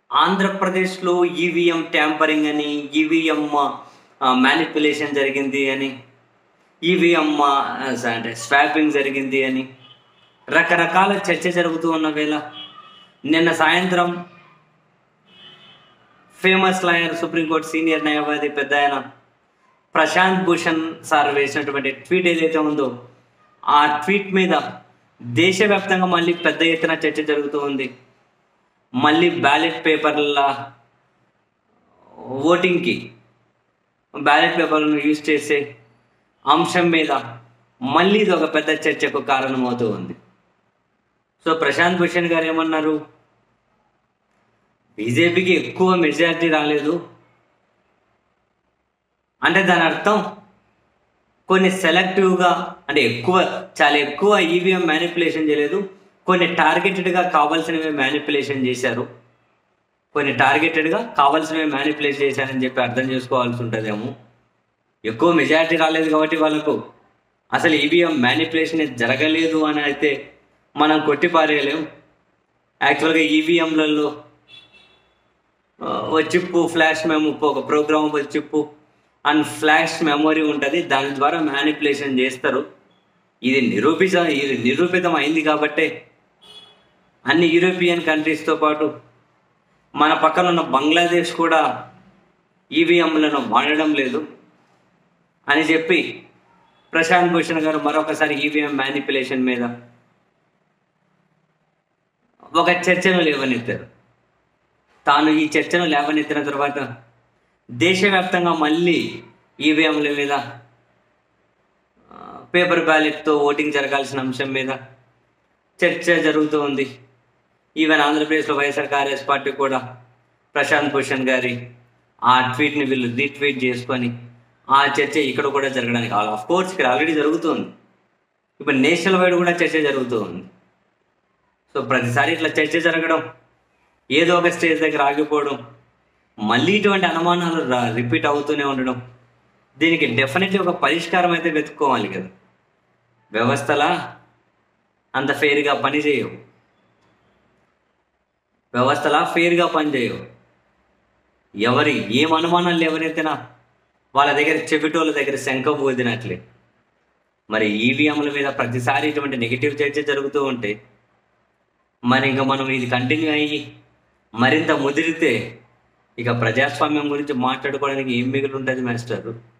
ఆంధ్రప్రదేశ్లో EVM tampering అని, EVM manipulation జరిగింది అని, ఈవీఎం అంటే స్వాపింగ్ జరిగింది అని రకరకాల చర్చ జరుగుతూ ఉన్న వేళ నిన్న సాయంత్రం ఫేమస్ లాయర్, సుప్రీంకోర్టు సీనియర్ న్యాయవాది పెద్ద ఆయన ప్రశాంత్ భూషణ్ సార్ వేసినటువంటి ట్వీట్ ఏదైతే ఉందో ఆ ట్వీట్ మీద దేశవ్యాప్తంగా మళ్ళీ పెద్ద ఎత్తున చర్చ జరుగుతూ ఉంది. మళ్ళీ బ్యాలెట్ పేపర్ల ఓటింగ్కి బ్యాలెట్ పేపర్లను యూజ్ చేసే అంశం మీద మళ్ళీ ఇది ఒక పెద్ద చర్చకు కారణమవుతూ ఉంది. సో ప్రశాంత్ భూషణ్ గారు ఏమన్నారు, బీజేపీకి ఎక్కువ మెజారిటీ రాలేదు అంటే దాని అర్థం కొన్ని సెలెక్టివ్గా అంటే చాలా ఎక్కువ ఈవీఎం మ్యానిపులేషన్ చేయలేదు, కొన్ని టార్గెటెడ్గా కావాల్సినవి మ్యానిపులేషన్ చేశారు, కొన్ని టార్గెటెడ్గా కావాల్సినవి మ్యానిపులేట్ చేశారని చెప్పి అర్థం చేసుకోవాల్సి ఉంటుందేమో. ఎక్కువ మెజారిటీ రాలేదు కాబట్టి వాళ్ళకు అసలు ఈవీఎం మ్యానిపులేషన్ జరగలేదు అని అయితే మనం కొట్టిపారేయలేము. యాక్చువల్గా ఈవీఎంలలో చిప్పు, ఫ్లాష్ మెమో, ఒక programmable chip and flash memory ఉంటుంది, దాని ద్వారా మ్యానిపులేషన్ చేస్తారు. ఇది నిరూపితం అయింది కాబట్టే అన్ని యూరోపియన్ కంట్రీస్తో పాటు మన పక్కన ఉన్న బంగ్లాదేశ్ కూడా ఈవీఎంలను వాడడం లేదు అని చెప్పి ప్రశాంత్ భూషణ్ గారు మరొకసారి ఈవీఎం మ్యానిపులేషన్ మీద ఒక చర్చను లేవనెత్తారు. తాను ఈ చర్చను లేవనెత్తిన తర్వాత దేశవ్యాప్తంగా మళ్ళీ ఈవీఎంల మీద, పేపర్ బ్యాలెట్తో ఓటింగ్ జరగాల్సిన అంశం మీద చర్చ జరుగుతూ ఉంది. ఈవెన్ ఆంధ్రప్రదేశ్లో వైఎస్ఆర్ కాంగ్రెస్ పార్టీ కూడా ప్రశాంత్ భూషణ్ గారి ఆ ట్వీట్ని వీళ్ళు రీట్వీట్ చేసుకొని ఆ చర్చ ఇక్కడ కూడా జరగడానికి ఆఫ్ కోర్స్ ఇక్కడ ఆల్రెడీ జరుగుతుంది, ఇప్పుడు నేషనల్ వైడ్ కూడా చర్చ జరుగుతూ ఉంది. సో ప్రతిసారి ఇట్లా చర్చ జరగడం, ఏదో ఒక స్టేజ్ దగ్గర ఆగిపోవడం, మళ్ళీ ఇటువంటి అనుమానాలు రిపీట్ అవుతూనే ఉండడం, దీనికి డెఫినెట్లీ ఒక పరిష్కారం అయితే వెతుక్కోవాలి కదా. వ్యవస్థలా అంత ఫెయిర్గా పనిచేయవు, వ్యవస్థలా ఫెయిర్గా పనిచేయవు. ఎవరి ఏం అనుమానాలు ఎవరైతేనా వాళ్ళ దగ్గర చెవిటోళ్ళ దగ్గర శంఖం ఊదినట్లే. మరి ఈవీఎంల మీద ప్రతిసారి ఇటువంటి నెగిటివ్ చర్చ జరుగుతూ ఉంటే మరి ఇంకా మనం ఇది కంటిన్యూ అయ్యి మరింత ముదిరితే ఇక ప్రజాస్వామ్యం గురించి మాట్లాడుకోవడానికి ఏం మిగిలి ఉంటుంది మాస్టర్?